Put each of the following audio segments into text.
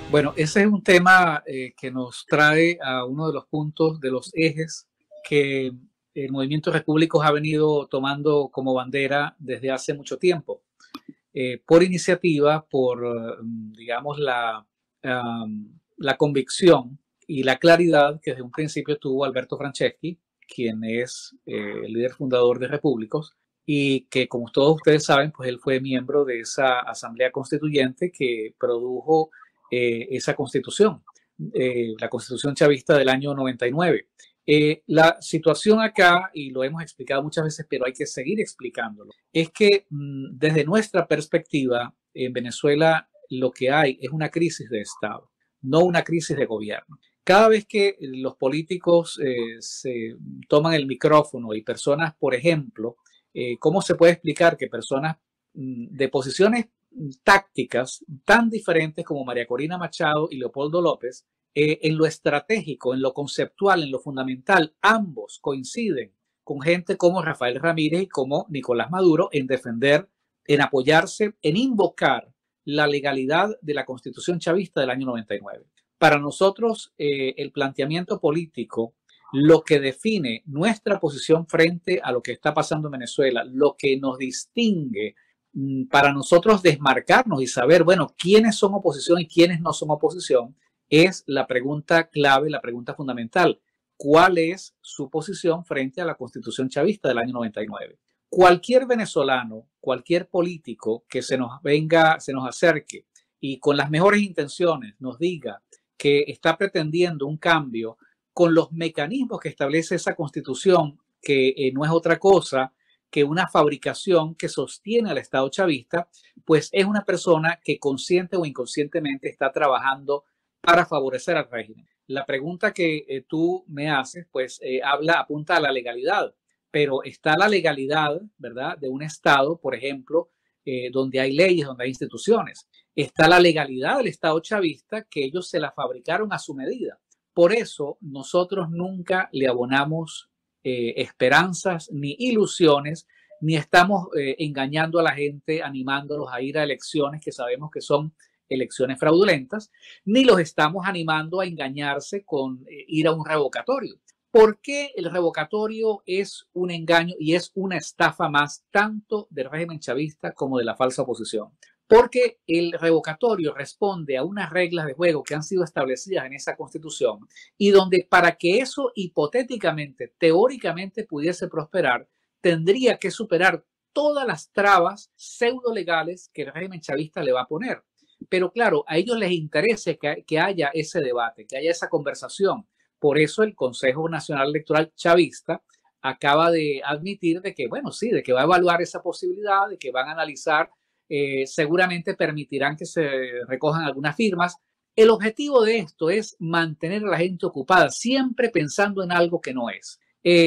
Bueno, ese es un tema que nos trae a uno de los puntos, de los ejes que el Movimiento Repúblicos ha venido tomando como bandera desde hace mucho tiempo, por iniciativa, por, digamos, la convicción y la claridad que desde un principio tuvo Alberto Franceschi, quien es el líder fundador de Repúblicos, y que, como todos ustedes saben, pues él fue miembro de esa asamblea constituyente que produjo esa constitución, la constitución chavista del año 99. La situación acá, y lo hemos explicado muchas veces, pero hay que seguir explicándolo, es que desde nuestra perspectiva en Venezuela lo que hay es una crisis de Estado, no una crisis de gobierno. Cada vez que los políticos se toman el micrófono y personas, por ejemplo, ¿cómo se puede explicar que personas de posiciones tácticas tan diferentes como María Corina Machado y Leopoldo López, en lo estratégico, en lo conceptual, en lo fundamental, ambos coinciden con gente como Rafael Ramírez y como Nicolás Maduro en defender, en apoyarse, en invocar la legalidad de la Constitución chavista del año 99? Para nosotros, el planteamiento político, lo que define nuestra posición frente a lo que está pasando en Venezuela, lo que nos distingue para nosotros desmarcarnos y saber, bueno, quiénes son oposición y quiénes no son oposición, es la pregunta clave, la pregunta fundamental. ¿Cuál es su posición frente a la Constitución chavista del año 99? Cualquier venezolano, cualquier político que se nos venga, se nos acerque y con las mejores intenciones nos diga que está pretendiendo un cambio con los mecanismos que establece esa Constitución, que no es otra cosa que una fabricación que sostiene al Estado chavista, pues es una persona que consciente o inconscientemente está trabajando para favorecer al régimen. La pregunta que tú me haces, pues apunta a la legalidad, pero está la legalidad, ¿verdad?, de un Estado, por ejemplo, donde hay leyes, donde hay instituciones. Está la legalidad del Estado chavista, que ellos se la fabricaron a su medida. Por eso nosotros nunca le abonamos esperanzas ni ilusiones, ni estamos engañando a la gente, animándolos a ir a elecciones que sabemos que son elecciones fraudulentas, ni los estamos animando a engañarse con ir a un revocatorio. ¿Por qué el revocatorio es un engaño y es una estafa más tanto del régimen chavista como de la falsa oposición? Porque el revocatorio responde a unas reglas de juego que han sido establecidas en esa Constitución y donde para que eso hipotéticamente, teóricamente pudiese prosperar, tendría que superar todas las trabas pseudo legales que el régimen chavista le va a poner. Pero claro, a ellos les interesa que haya ese debate, que haya esa conversación. Por eso el Consejo Nacional Electoral Chavista acaba de admitir de que, bueno, sí, de que va a evaluar esa posibilidad, de que van a analizar, seguramente permitirán que se recojan algunas firmas. El objetivo de esto es mantener a la gente ocupada, siempre pensando en algo que no es.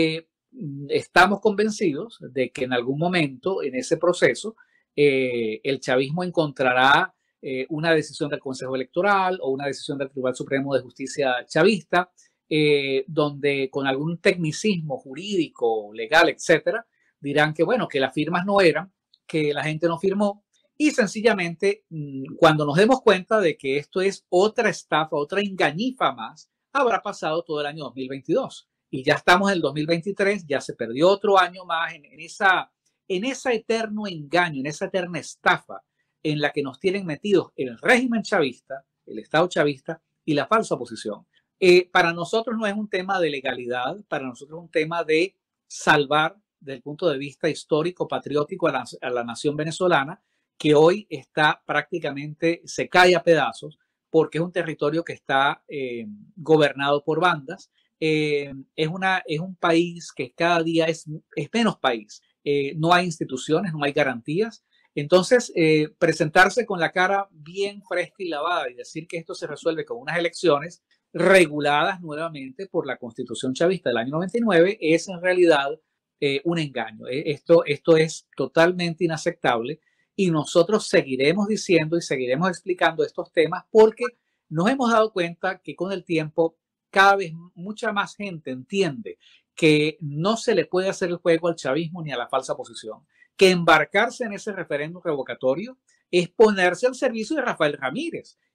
Estamos convencidos de que en algún momento en ese proceso el chavismo encontrará una decisión del Consejo Electoral o una decisión del Tribunal Supremo de Justicia chavista, donde con algún tecnicismo jurídico, legal, etcétera, dirán que, bueno, que las firmas no eran, que la gente no firmó, y sencillamente cuando nos demos cuenta de que esto es otra estafa, otra engañifa más, habrá pasado todo el año 2022 y ya estamos en el 2023, ya se perdió otro año más en ese eterno engaño, en esa eterna estafa en la que nos tienen metidos el régimen chavista, el Estado chavista y la falsa oposición. Para nosotros no es un tema de legalidad, para nosotros es un tema de salvar desde el punto de vista histórico, patriótico a la nación venezolana, que hoy está prácticamente, se cae a pedazos, porque es un territorio que está gobernado por bandas. Es un país que cada día es menos país. No hay instituciones, no hay garantías. Entonces, presentarse con la cara bien fresca y lavada y decir que esto se resuelve con unas elecciones reguladas nuevamente por la Constitución chavista del año 99 es en realidad un engaño. Esto es totalmente inaceptable y nosotros seguiremos diciendo y seguiremos explicando estos temas porque nos hemos dado cuenta que con el tiempo cada vez mucha más gente entiende que no se le puede hacer el juego al chavismo ni a la falsa oposición, que embarcarse en ese referéndum revocatorio es ponerse al servicio de Rafael Ramírez,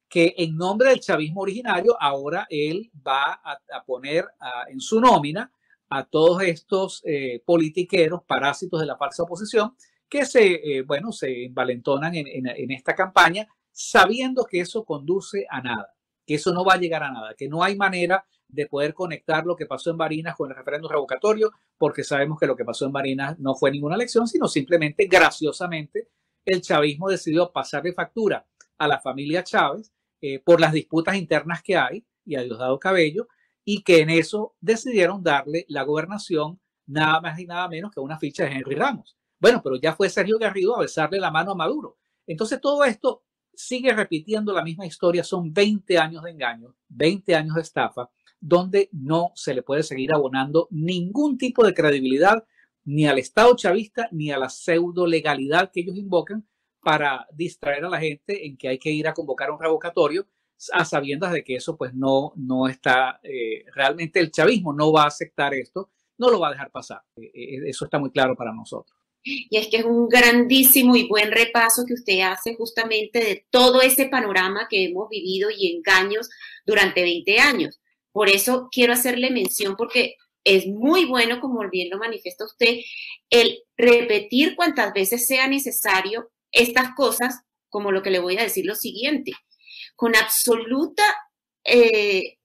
que en nombre del chavismo originario ahora él va a poner en su nómina a todos estos politiqueros, parásitos de la falsa oposición, que bueno, se envalentonan en esta campaña sabiendo que eso conduce a nada, que eso no va a llegar a nada, que no hay manera de poder conectar lo que pasó en Barinas con el referéndum revocatorio, porque sabemos que lo que pasó en Barinas no fue ninguna elección, sino simplemente, graciosamente, el chavismo decidió pasarle factura a la familia Chávez por las disputas internas que hay y a Diosdado Cabello, y que en eso decidieron darle la gobernación nada más y nada menos que una ficha de Henry Ramos. Bueno, pero ya fue Sergio Garrido a besarle la mano a Maduro. Entonces todo esto sigue repitiendo la misma historia, son 20 años de engaño, 20 años de estafa, donde no se le puede seguir abonando ningún tipo de credibilidad ni al Estado chavista ni a la pseudo legalidad que ellos invocan para distraer a la gente en que hay que ir a convocar un revocatorio a sabiendas de que eso pues no está, realmente el chavismo no va a aceptar esto, no lo va a dejar pasar. Eso está muy claro para nosotros. Y es que es un grandísimo y buen repaso que usted hace justamente de todo ese panorama que hemos vivido y engaños durante 20 años. Por eso quiero hacerle mención porque es muy bueno, como bien lo manifiesta usted, el repetir cuantas veces sea necesario estas cosas, como lo que le voy a decir lo siguiente. Con absoluta, es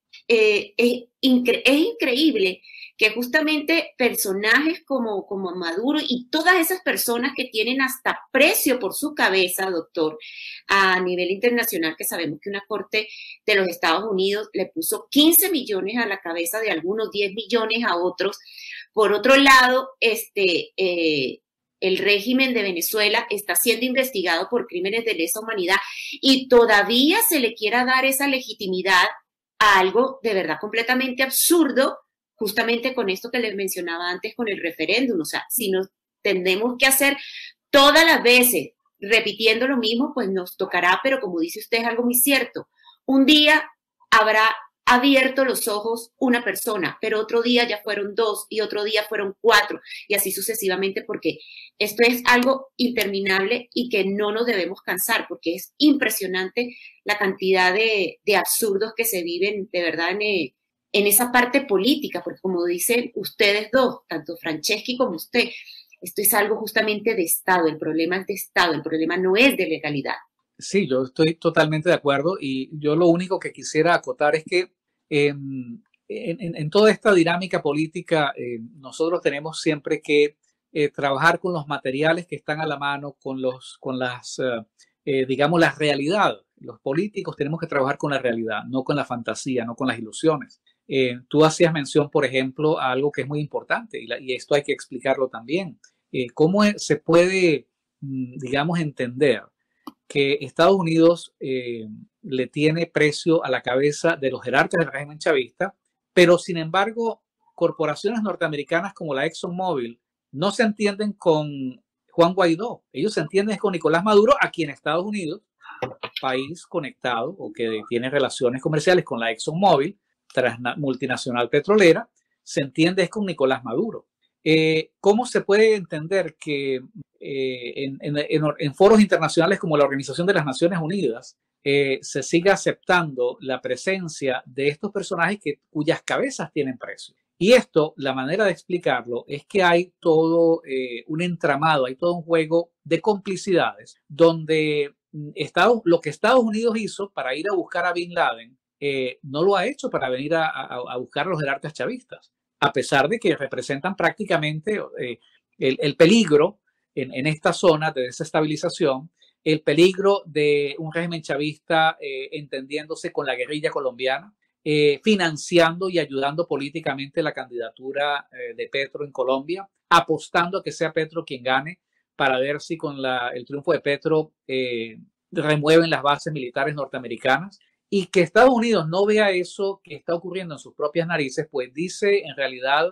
increíble que justamente personajes como Maduro y todas esas personas que tienen hasta precio por su cabeza, doctor, a nivel internacional, que sabemos que una corte de los Estados Unidos le puso 15 millones a la cabeza de algunos, 10 millones a otros. Por otro lado, el régimen de Venezuela está siendo investigado por crímenes de lesa humanidad y todavía se le quiera dar esa legitimidad a algo de verdad completamente absurdo, justamente con esto que les mencionaba antes con el referéndum. O sea, si nos tenemos que hacer todas las veces repitiendo lo mismo, pues nos tocará, pero como dice usted, es algo muy cierto. Un día habrá abierto los ojos una persona, pero otro día ya fueron 2 y otro día fueron 4 y así sucesivamente, porque esto es algo interminable y que no nos debemos cansar, porque es impresionante la cantidad de absurdos que se viven de verdad en esa parte política, porque como dicen ustedes dos, tanto Franceschi como usted, esto es algo justamente de Estado, el problema es de Estado, el problema no es de legalidad. Sí, yo estoy totalmente de acuerdo y yo lo único que quisiera acotar es que en toda esta dinámica política nosotros tenemos siempre que trabajar con los materiales que están a la mano, digamos, la realidad. Los políticos tenemos que trabajar con la realidad, no con la fantasía, no con las ilusiones. Tú hacías mención, por ejemplo, a algo que es muy importante y esto hay que explicarlo también. ¿Cómo se puede, digamos, entender que Estados Unidos le tiene precio a la cabeza de los jerarcas del régimen chavista, pero sin embargo, corporaciones norteamericanas como la ExxonMobil no se entienden con Juan Guaidó, ellos se entienden con Nicolás Maduro, aquí en Estados Unidos, país conectado o que tiene relaciones comerciales con la ExxonMobil, multinacional petrolera, se entiende con Nicolás Maduro. ¿Cómo se puede entender que en foros internacionales como la Organización de las Naciones Unidas se siga aceptando la presencia de estos personajes cuyas cabezas tienen precio? Y esto, la manera de explicarlo es que hay todo un entramado, hay todo un juego de complicidades donde lo que Estados Unidos hizo para ir a buscar a Bin Laden no lo ha hecho para venir a buscar a los jerarcas chavistas, a pesar de que representan prácticamente el peligro en esta zona de desestabilización, el peligro de un régimen chavista entendiéndose con la guerrilla colombiana, financiando y ayudando políticamente la candidatura de Petro en Colombia, apostando a que sea Petro quien gane para ver si con el triunfo de Petro remueven las bases militares norteamericanas. Y que Estados Unidos no vea eso que está ocurriendo en sus propias narices, pues dice en realidad,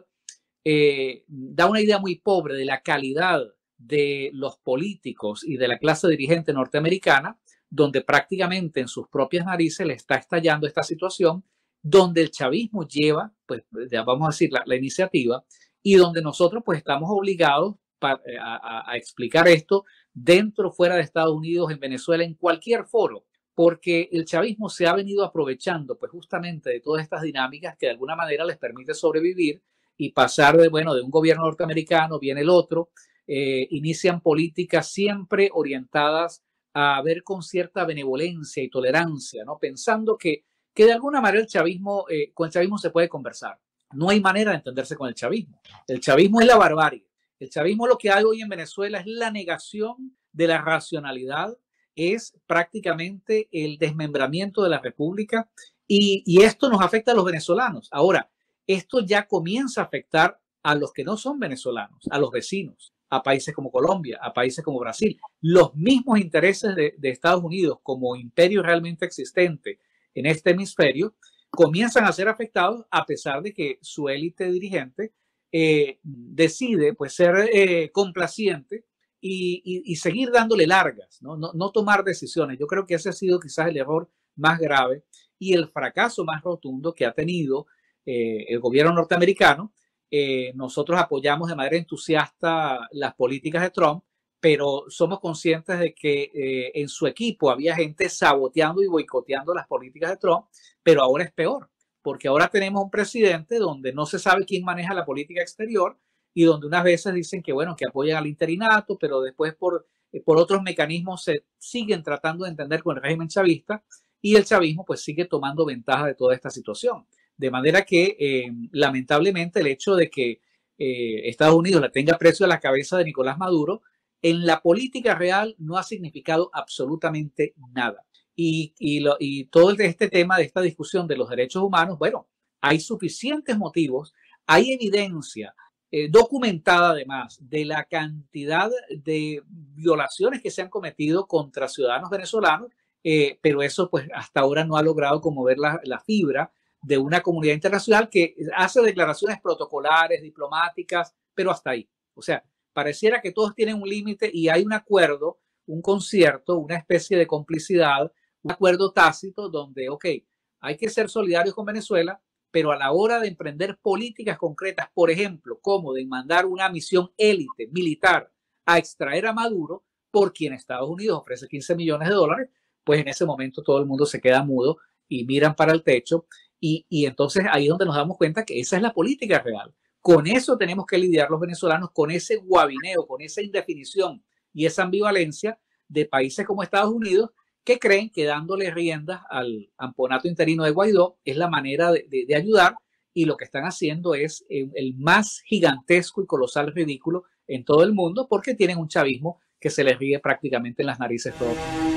da una idea muy pobre de la calidad de los políticos y de la clase dirigente norteamericana, donde prácticamente en sus propias narices le está estallando esta situación, donde el chavismo lleva, pues ya vamos a decir, la iniciativa, y donde nosotros pues estamos obligados a explicar esto dentro, fuera de Estados Unidos, en Venezuela, en cualquier foro, porque el chavismo se ha venido aprovechando pues justamente de todas estas dinámicas que de alguna manera les permite sobrevivir y pasar de, bueno, de un gobierno norteamericano, viene el otro, inician políticas siempre orientadas a ver con cierta benevolencia y tolerancia, ¿no? Pensando que de alguna manera el chavismo, con el chavismo se puede conversar. No hay manera de entenderse con el chavismo. El chavismo es la barbarie. El chavismo lo que hay hoy en Venezuela es la negación de la racionalidad, es prácticamente el desmembramiento de la república y esto nos afecta a los venezolanos. Ahora, esto ya comienza a afectar a los que no son venezolanos, a los vecinos, a países como Colombia, a países como Brasil. Los mismos intereses de Estados Unidos como imperio realmente existente en este hemisferio comienzan a ser afectados a pesar de que su élite dirigente decide pues ser complaciente y seguir dándole largas, ¿no? Tomar decisiones. Yo creo que ese ha sido quizás el error más grave y el fracaso más rotundo que ha tenido el gobierno norteamericano. Nosotros apoyamos de manera entusiasta las políticas de Trump, pero somos conscientes de que en su equipo había gente saboteando y boicoteando las políticas de Trump, pero ahora es peor, porque ahora tenemos un presidente donde no se sabe quién maneja la política exterior y donde unas veces dicen que, bueno, que apoyan al interinato, pero después por otros mecanismos se siguen tratando de entender con el régimen chavista y el chavismo pues sigue tomando ventaja de toda esta situación. De manera que lamentablemente el hecho de que Estados Unidos le tenga precio a la cabeza de Nicolás Maduro en la política real no ha significado absolutamente nada. Y todo este tema de esta discusión de los derechos humanos, bueno, hay suficientes motivos, hay evidencia documentada además de la cantidad de violaciones que se han cometido contra ciudadanos venezolanos, pero eso pues hasta ahora no ha logrado conmover la fibra de una comunidad internacional que hace declaraciones protocolares, diplomáticas, pero hasta ahí. O sea, pareciera que todos tienen un límite y hay un acuerdo, un concierto, una especie de complicidad, un acuerdo tácito donde, ok, hay que ser solidarios con Venezuela, pero a la hora de emprender políticas concretas, por ejemplo, como de mandar una misión élite militar a extraer a Maduro, por quien Estados Unidos ofrece 15 millones de dólares, pues en ese momento todo el mundo se queda mudo y miran para el techo y entonces ahí es donde nos damos cuenta que esa es la política real. Con eso tenemos que lidiar los venezolanos, con ese guabineo, con esa indefinición y esa ambivalencia de países como Estados Unidos que creen que dándole riendas al amponato interino de Guaidó es la manera de ayudar y lo que están haciendo es el más gigantesco y colosal ridículo en todo el mundo porque tienen un chavismo que se les ríe prácticamente en las narices todo.